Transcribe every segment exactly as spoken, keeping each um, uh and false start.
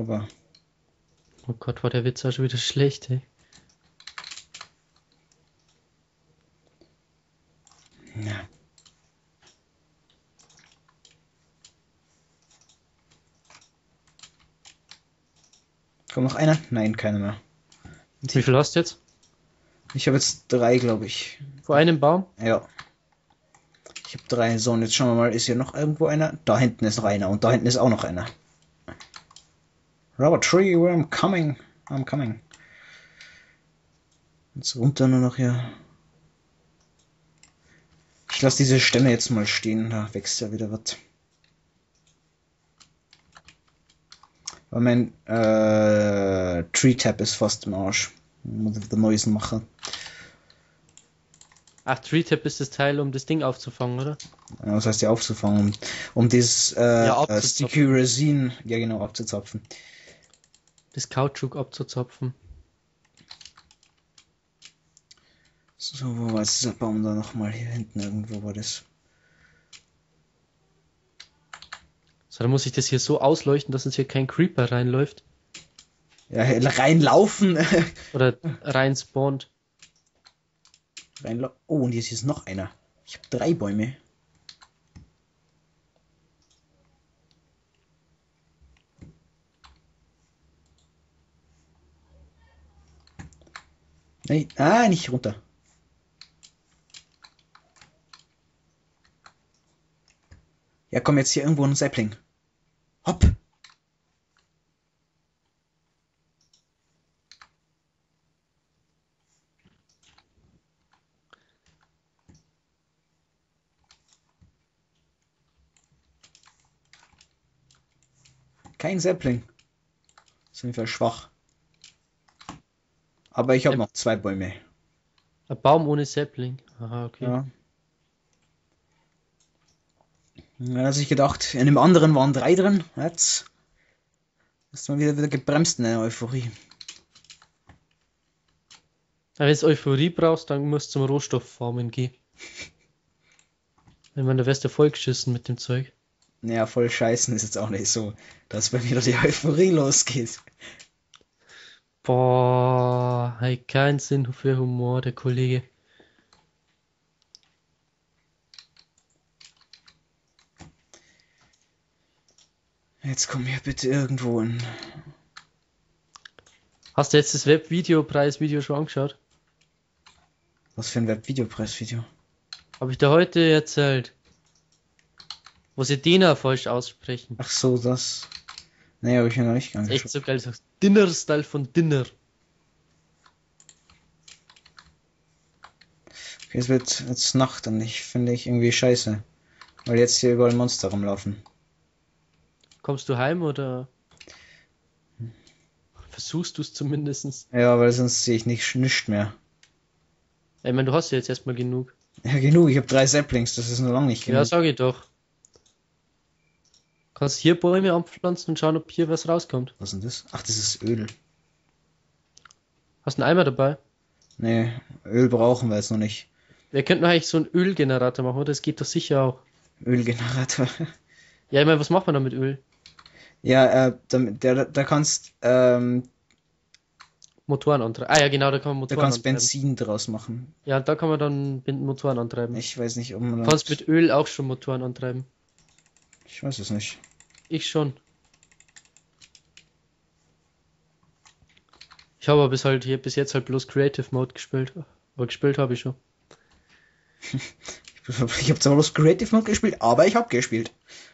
aber... Oh Gott, war der Witz auch schon wieder schlecht, ey. Ja. Kommt noch einer? Nein, keiner mehr. Wie viel hast du jetzt? Ich habe jetzt drei, glaube ich. Vor einem Baum? Ja. Ich habe drei. So, und jetzt schauen wir mal, ist hier noch irgendwo einer? Da hinten ist noch einer und da hinten ist auch noch einer. Robert Tree, where I'm coming. I'm coming. Jetzt runter nur noch hier. Ich lasse diese Stämme jetzt mal stehen, da wächst ja wieder was. Aber mein äh, Tree Tap ist fast im Arsch. Muss ich den neuesten machen. Ach, Tree Tap ist das Teil, um das Ding aufzufangen, oder? Ja, was heißt ja aufzufangen? Um, um dieses äh, Ja, äh, Sticky Resin, ja genau, abzuzapfen. Das Kautschuk abzuzapfen. So, wo war jetzt dieser Baum da nochmal? Hier hinten irgendwo war das. So, dann muss ich das hier so ausleuchten, dass uns hier kein Creeper reinläuft. Ja, reinlaufen. Oder rein spawnt. Reinla oh, und jetzt ist noch einer. Ich habe drei Bäume. Nein, ah, nicht runter. Ja, komm, jetzt hier irgendwo ein Sapling. Hopp. Kein Sapling. Ist auf jeden Fall schwach. Aber ich habe Ja. noch zwei Bäume. Ein Baum ohne Sapling. Aha, okay. Ja. Da hat sich gedacht, in dem anderen waren drei drin. Jetzt ist man wieder, wieder gebremst in der Euphorie. Aber wenn du Euphorie brauchst, dann musst du zum Rohstofffarmen gehen. Wenn man, da wärst du vollgeschissen mit dem Zeug. Naja, voll scheißen ist jetzt auch nicht so, dass bei mir die Euphorie losgeht. Boah, hat keinen Sinn für Humor, der Kollege. Jetzt komm hier bitte irgendwo in. Hast du jetzt das Webvideopreis-Video schon angeschaut? Was für ein Webvideopreis-Video? Habe ich dir heute erzählt. Wo sie Dina falsch aussprechen. Ach so, das. Nee, habe ich mir noch nicht Das ist echt angeschaut. so geil, du sagst Dinner-Style von Dinner. Okay, es wird jetzt Nacht und ich finde ich irgendwie scheiße. Weil jetzt hier überall Monster rumlaufen. Kommst du heim oder versuchst du es zumindest? Ja, weil sonst sehe ich nicht nichts mehr. Ich meine, du hast ja jetzt erstmal genug. Ja, genug, ich habe drei Saplings, das ist noch lange nicht genug. Ja, sag ich doch. Kannst hier Bäume anpflanzen und schauen, ob hier was rauskommt. Was ist denn das? Ach, das ist Öl. Hast du einen Eimer dabei? Nee, Öl brauchen wir jetzt noch nicht. Wir könnten doch eigentlich so einen Ölgenerator machen, oder? Das geht doch sicher auch. Ölgenerator. Ja, ich meine, was macht man da mit Öl? Ja, äh, da, da, da kannst, ähm, Motoren antreiben. Ah ja, genau, da kann man da Motoren kannst antreiben. Benzin draus machen. Ja, da kann man dann Bin- Motoren antreiben. Ich weiß nicht, ob man Du da... kannst mit Öl auch schon Motoren antreiben. Ich weiß es nicht. Ich schon. Ich habe aber bis halt hier bis jetzt halt bloß Creative Mode gespielt. Aber gespielt habe ich schon. Ich habe zwar bloß Creative Mode gespielt, aber ich habe gespielt.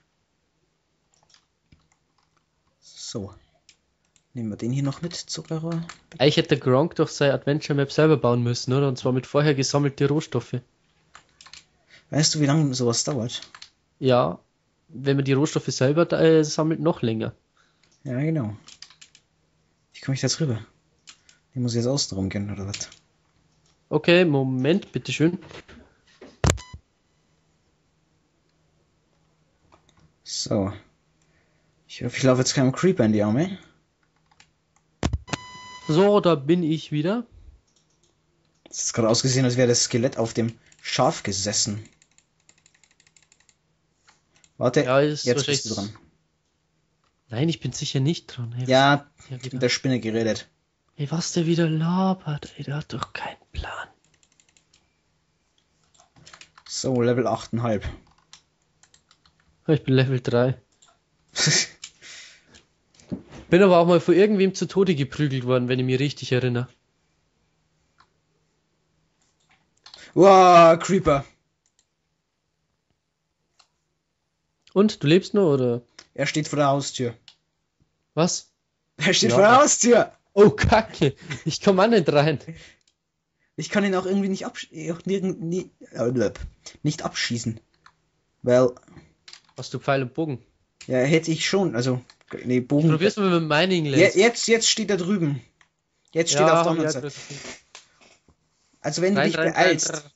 So. Nehmen wir den hier noch mit, Zuckerrohr. Eigentlich hätte der Gronk doch seine Adventure Map selber bauen müssen, oder? Und zwar mit vorher gesammelte Rohstoffe. Weißt du, wie lange sowas dauert? Ja, wenn man die Rohstoffe selber äh, sammelt, noch länger. Ja, genau. Wie komme ich da jetzt rüber? Die muss ich jetzt außen rum gehen, oder was? Okay, Moment, bitteschön. So. Ich hoffe, ich laufe jetzt keinem Creeper in die Arme. So, da bin ich wieder. Es ist gerade ausgesehen, als wäre das Skelett auf dem Schaf gesessen. Warte, Ja, ist jetzt bist du wahrscheinlich- dran. Nein, ich bin sicher nicht dran. Hey, was Ja, der mit wieder? der Spinne geredet. Ey, was der wieder labert, ey, der hat doch keinen Plan. So, Level acht Komma fünf. Ich bin Level drei. Bin aber auch mal von irgendwem zu Tode geprügelt worden, wenn ich mich richtig erinnere. Wow, Creeper. Und, du lebst noch, oder? Er steht vor der Haustür. Was? Er steht Ja. vor der Haustür. Oh, Kacke. Ich komm auch nicht rein. Ich kann ihn auch irgendwie nicht absch auch nirgend, nie, äh, nicht abschießen. Weil, Hast du Pfeil und Bogen? ja, hätte ich schon. Also, nee, Bogen. Probier's mal mit dem Mining Je, Laser. jetzt, jetzt steht er drüben. Jetzt steht er auf der anderen Seite. Also wenn du Rein, dich rein, beeilst. rein.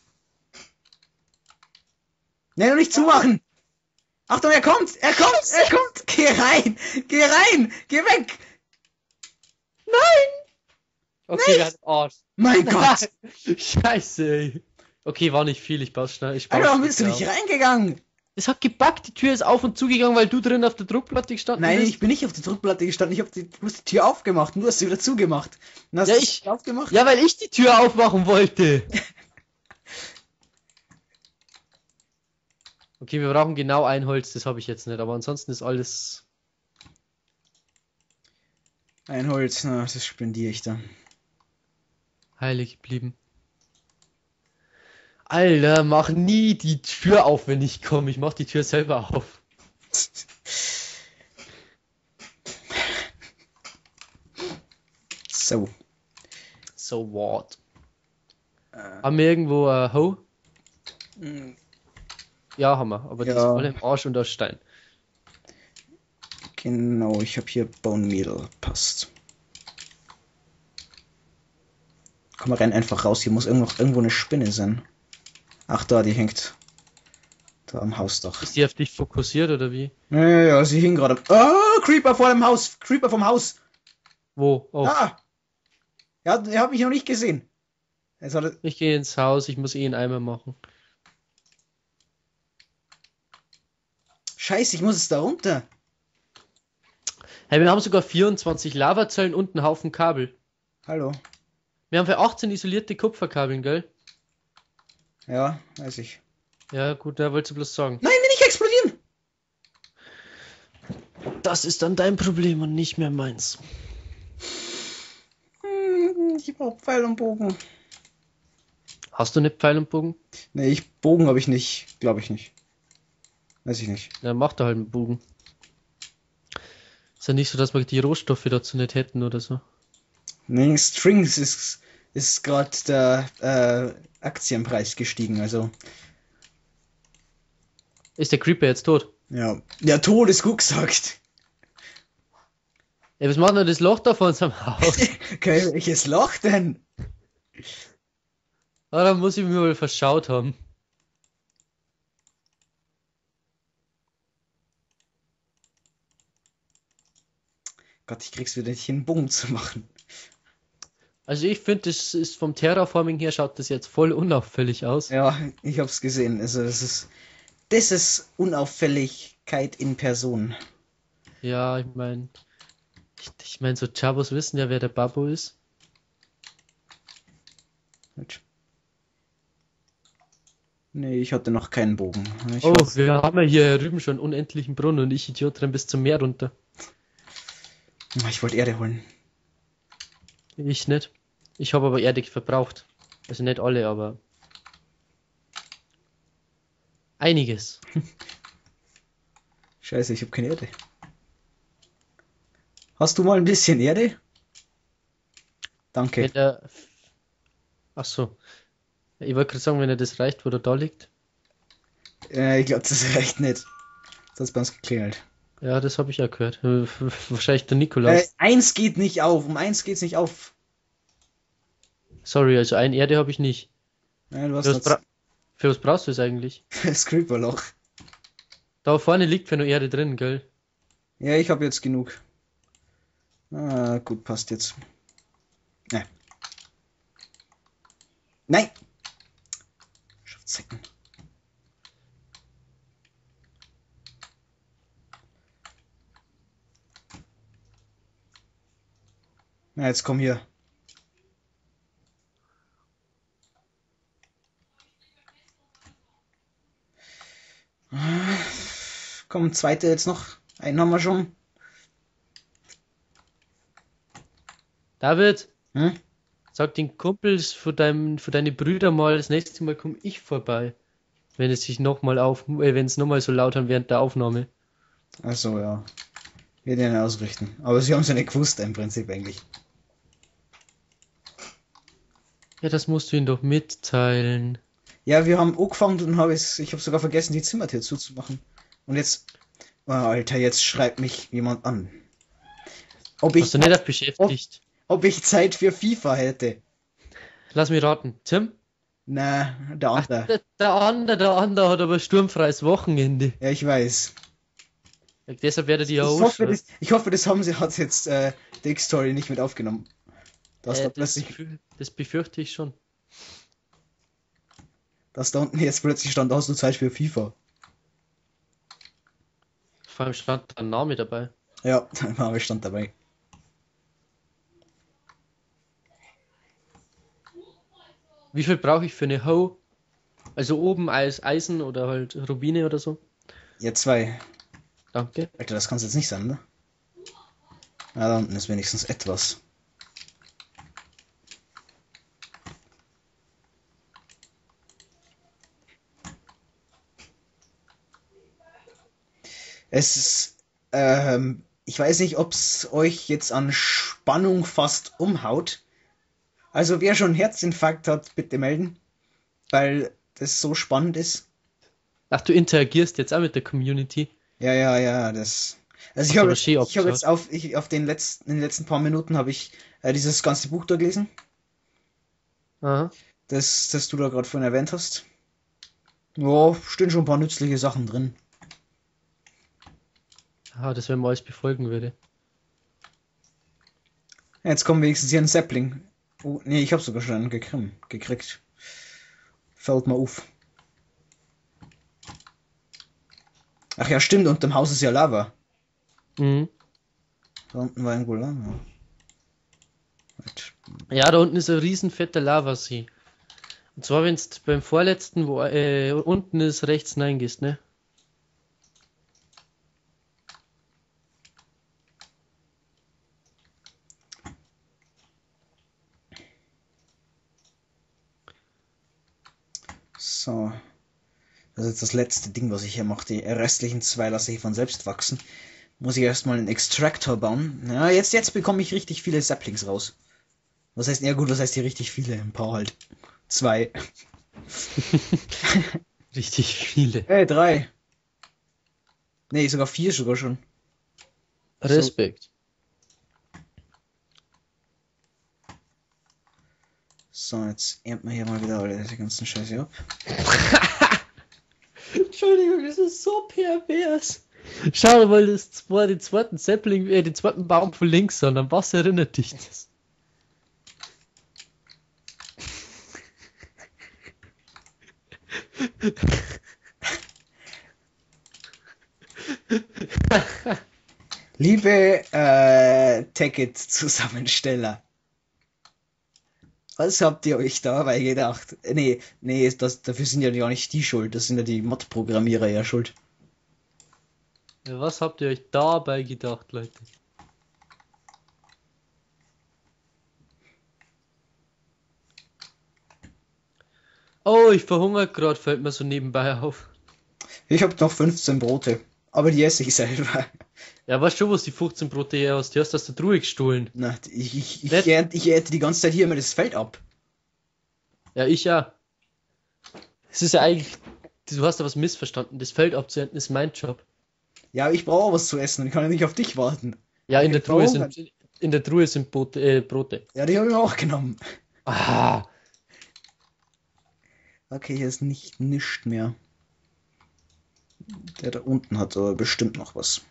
Nein, noch nicht zumachen! Achtung, er kommt! Er kommt! Er kommt! Geh rein! Geh rein! Geh weg! Okay, der hat Arsch. Mein Gott! Scheiße, ey. Okay, war nicht viel, ich baue schnell. Ich baue Alter, warum schnell bist du nicht auf. reingegangen? Es hat gebackt, die Tür ist auf und zugegangen, weil du drin auf der Druckplatte gestanden Nein, bist. ich bin nicht auf der Druckplatte gestanden. Ich hab die, du hast die Tür aufgemacht und du hast sie wieder zugemacht. Und hast Ja, du ich- sie aufgemacht? Ja, weil ich die Tür aufmachen wollte. Okay, wir brauchen genau ein Holz, das habe ich jetzt nicht, aber ansonsten ist alles... Ein Holz, na, das spendiere ich dann. heilig geblieben. Alter, mach nie die Tür auf, wenn ich komme. Ich mach die Tür selber auf. So. So what? Äh, Haben wir irgendwo äh, Ho? mh, Ja, haben wir, aber die ist Ja. voll im Arsch und aus Stein. genau, ich habe hier Bone Meal. Passt. Komm, renn einfach raus. Hier muss irgendwo, irgendwo eine Spinne sein. Ach, da, die hängt. Da am Hausdach. Ist die auf dich fokussiert oder wie? Ja, ja, ja, sie hing gerade. Oh, Creeper vor dem Haus. Creeper vom Haus. Wo? Oh, Ah! Ja, der hat mich noch nicht gesehen. Jetzt hat er... ich gehe ins Haus, ich muss eh einen Eimer machen. Scheiße, ich muss es da runter. Hey, wir haben sogar vierundzwanzig Lavazellen und einen Haufen Kabel. Hallo. Wir haben für achtzehn isolierte Kupferkabeln, gell? Ja, weiß ich. Ja, gut, da wolltest du bloß sagen. Nein, nicht explodieren! Das ist dann dein Problem und nicht mehr meins. Hm, ich brauch Pfeil und Bogen. Hast du nicht Pfeil und Bogen? Nee, ich Bogen habe ich nicht. Glaube ich nicht. Weiß ich nicht. Ja, mach da halt einen Bogen. Ist ja nicht so, dass wir die Rohstoffe dazu nicht hätten oder so. Nee, Strings ist, ist gerade der äh, Aktienpreis gestiegen, also. Ist der Creeper jetzt tot? Ja. Der Tod ist gut gesagt. Ey, was macht denn das Loch da vor unserem Haus? Okay, welches Loch denn? Ah, da muss ich mir wohl verschaut haben. Gott, ich krieg's wieder nicht hin, einen Bogen zu machen. Also ich finde, das ist vom Terraforming her schaut das jetzt voll unauffällig aus. Ja, ich hab's gesehen. Also, das ist. Das ist Unauffälligkeit in Person. Ja, ich meine, ich, ich meine, so Chabos wissen ja, wer der Babbo ist. Gut. Nee, ich hatte noch keinen Bogen. Ich Oh, weiß- wir haben ja hier drüben schon unendlichen Brunnen und ich Idiot renn bis zum Meer runter. Ich wollte Erde holen. Ich nicht. Ich habe aber Erde verbraucht. Also nicht alle, aber einiges. Scheiße, ich habe keine Erde. Hast du mal ein bisschen Erde? Danke. Wenn der... Ach so. Ich wollte gerade sagen, wenn er das reicht, wo der da liegt. Äh, ich glaube, das reicht nicht. Das hat bei uns geklingelt. Ja, das habe ich ja gehört. Äh, Wahrscheinlich der Äh, Nikolaus. eins geht nicht auf. Um eins geht's nicht auf. Sorry, also ein Erde habe ich nicht. Nein, du hast Für was, noch bra für was brauchst du es eigentlich? das Creeperloch. Da vorne liegt für nur Erde drin, gell? Ja, ich habe jetzt genug. Ah, gut, passt jetzt. Nein. Nein! Schafzecken. Ja, jetzt komm hier. Komm, zweite jetzt noch. Einen haben wir schon. David, Hm? sag den Kumpels von deinem, von deine Brüder mal, das nächste Mal komme ich vorbei. Wenn es sich nochmal auf, äh, wenn es nochmal so laut haben während der Aufnahme. Also ja. Wir werden ihn ausrichten. Aber sie haben es ja nicht gewusst im Prinzip eigentlich. Ja, das musst du ihnen doch mitteilen. Ja, wir haben angefangen und habe es, ich habe sogar vergessen, die Zimmertür zuzumachen. Und jetzt, oh, Alter, jetzt schreibt mich jemand an. Ob Hast ich, du nicht auf ob, beschäftigt? ob ich Zeit für FIFA hätte. Lass mich raten. Tim? Na, der Ach, andere. der, der andere, der andere hat aber sturmfreies Wochenende. Ja, ich weiß. Ja, deshalb werde ich ja Ich hoffe, ausschreiben. das, ich hoffe, das haben sie, hat jetzt äh, die X-Story nicht mit aufgenommen. Dass da Äh, das, plötzlich, befür- das befürchte ich schon. dass da unten jetzt plötzlich stand, hast du Zeit für FIFA. Vor allem stand ein Name dabei. Ja, da war ich stand dabei. Wie viel brauche ich für eine Hoe? Also oben als Eisen oder halt Rubine oder so. Ja, zwei. Danke. Alter, das kann es jetzt nicht sein, ne? Ja, da unten ist wenigstens etwas. Es ist, ähm, ich weiß nicht, ob es euch jetzt an Spannung fast umhaut. Also wer schon einen Herzinfarkt hat, bitte melden, weil das so spannend ist. Ach, du interagierst jetzt auch mit der Community. Ja, ja, ja, das. Also ich Hast habe aber jetzt, schön ich habe jetzt abgeschaut. auf, ich, auf den letzten, in den letzten paar Minuten habe ich äh, dieses ganze Buch durchgelesen, Aha. das, das du da gerade vorhin erwähnt hast. Ja, stehen schon ein paar nützliche Sachen drin. Ah, das wenn man alles befolgen würde. Jetzt kommt wenigstens hier ein Sapling. Oh, nee, ich habe sogar schon einen gekriegt. gekriegt. Fällt mal auf. Ach ja, stimmt, unter dem Haus ist ja Lava. Mhm. Da unten war irgendwo Lava. Halt. Ja, da unten ist ein riesen fetter Lavasee. Und zwar, wenn du beim vorletzten, wo äh, unten ist, rechts reingehst, ne? So, das ist jetzt das letzte Ding, was ich hier mache. Die restlichen zwei lasse ich von selbst wachsen. Muss ich erstmal einen Extractor bauen. Ja, jetzt, jetzt bekomme ich richtig viele Saplings raus. Was heißt, ja gut, was heißt hier richtig viele? Ein paar halt. Zwei. Richtig viele. Hey, drei. Nee, sogar vier sogar schon. So, Respekt. so, jetzt ernten wir hier mal wieder alle die ganzen Scheiße ab. Entschuldigung, das ist so pervers. Schau mal, das war den zweiten Sapling, äh, den zweiten Baum von links an. An was erinnert dich das? Liebe äh, Tacket-Zusammensteller, was habt ihr euch dabei gedacht? Nee, nee, das, dafür sind ja gar nicht die schuld, das sind ja die Mod-Programmierer ja schuld. Ja, was habt ihr euch dabei gedacht, Leute? Oh, ich verhungere gerade, fällt mir so nebenbei auf. Ich hab noch fünfzehn Brote, aber die esse ich selber. Ja, weißt du, was die fünfzehn Brote her hast? Die hast du aus der Truhe gestohlen. Na, ich, ich, ich, Nicht? ernte, ich ernte die ganze Zeit hier immer das Feld ab. Ja, ich ja. Es ist ja eigentlich, du hast da was missverstanden. Das Feld abzuernten ist mein Job. Ja, aber ich brauche auch was zu essen und ich kann ja nicht auf dich warten. Ja, in der Ich Truhe brauche- sind, in der Truhe sind Brote, äh, Brote. Ja, die habe ich mir auch genommen. Ah, Okay, hier ist nicht nischt mehr. Der da unten hat aber bestimmt noch was.